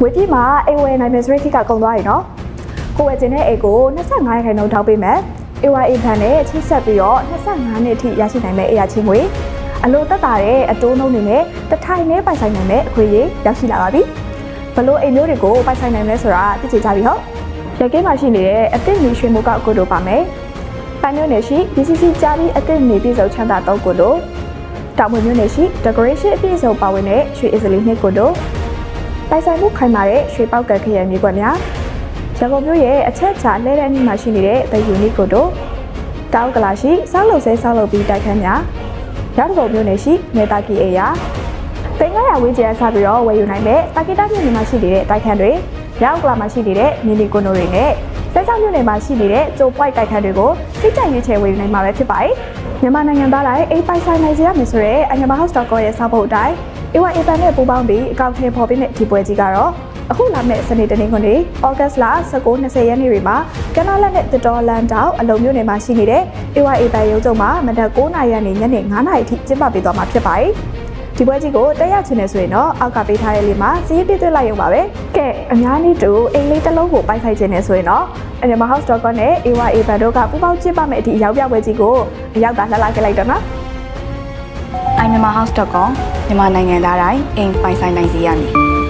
ဝေးပြီးမှာအိမ်ဝယ်နိုင်မယ်ဆိုတဲ့ခေတ်ကကုန်သွားပြီနော်ကိုဝယ်ခြင်းတဲ့အိမ်ကို25ခိုင်နှုန်းထောက်ပေးမယ်AYA ဘဏ်နဲ့ချိတ်ဆက်ပြီးတော့25နှစ်အထိရရှိနိုင်မယ့်အရာချင်းငွေအလို့တက်တာတဲ့အတိုးနှုန်းတွေနဲ့တထိုင်နဲ့ပိုင်ဆိုင်နိုင်မယ့်အခွင့်အရေးရရှိလာပါပြီဘလို့အိမ်မျိုးတွေကိုပိုင်ဆိုင်နိုင်လဲဆိုတာသိချင်ကြပြီဟုတ်ရကင်းမှာရှိနေတဲ့အသစ်မီရွှေမိုးကောက်ကိုတို့ပါမယ်ပန်းမျိုးနယ်ရှိ BCC ကြားပြီးအသစ်နေပြည်စုံချမ်းသာ3ကိုတို့တောင်မွေမျိုးနယ်ရှိ decoration အပြည့်စုံပါဝင်တဲ့ရွှေအစလီ2ကိုတို့ပိုင်ဆိုင်မှုခိုင်မာတဲ့ရွှေပေါက်ကခရံမြေကွက်များရန်ကုန်မြို့ရဲ့အချက်ချလဲတဲ့အနည်းမှာရှိနေတဲ့ The Unique ကိုတို့တောင်ကလာရှိစောက်လုံဆဲစောက်လုံပြီးတိုက်ခန်းများရောက်တော်မြို့နယ်ရှိမေတာကီအေယာတင်900ဝန်းကျင်ဆပြီးတော့ဝယ်ယူနိုင်တဲ့တာကီတာမြို့နယ်မှာရှိနေတဲ့တိုက်ခန်းတွေရောက်ကလာမှာရှိနေတဲ့မီနီကွန်ဒိုတွေနဲ့စက်ကြောင်းမြို့နယ်မှာရှိနေတဲ့ကျိုပွိုက်တိုက်ခန်းတွေကိုစိတ်ကြိုက်ရွေးချယ်ဝယ်ယူနိုင်မှာပဲဖြစ်ပါတယ်မြန်မာနိုင်ငံသားတိုင်းအိမ်ပိုင်ဆိုင်နိုင်စေရမယ်ဆိုတဲ့ iMyanmarHouse.com ရဲ့စာပုတ်အတိုင်းAYA ဘဏ်နဲ့ပူးပေါင်းပြီးအကောင့်ထဲပေါ်ပေးမယ့်ဒီပွဲကြီးကတော့အခုလာမယ့်စနေတနင်္ဂနွေဩဂတ်လ19-20ရက်နေ့တွေမှာကနလာနဲ့တတော်လန်တောင်အလုံမြို့နယ်မှာရှိနေတဲ့ AYA ဘဏ်ရုံးချုပ်မှာမနက်9:00နာရီကနေညနေ9:00နာရီထိကျင်းပပေးသွားမှာဖြစ်ပါတယ်ဒီပွဲကြီးကိုတက်ရောက်ချင်နေဆိုရင်တော့အောက်ကပေးထားတဲ့လေးမှာစီးပြည့်သွင်းလိုက်ရုံပါပဲကဲအများနည်းတူအိမ်လေးတစ်လုံးကိုပိုင်ဆိုင်ခြင်းနေဆိုရင်တော့ iMyanmarHouse.com နဲ့ AYA ဘဏ်တို့ကပူးပေါင်းကျင်းပမယ့်အထိရောက်ပြပွဲကြီးကိုအရောက်တာလှလှခဲ့လိုက်တော့နော် iMyanmarHouse.com မြန်မာနိုင်ငံသားတိုင်းအိမ်ပိုင်ဆိုင်နိုင်စေရမည်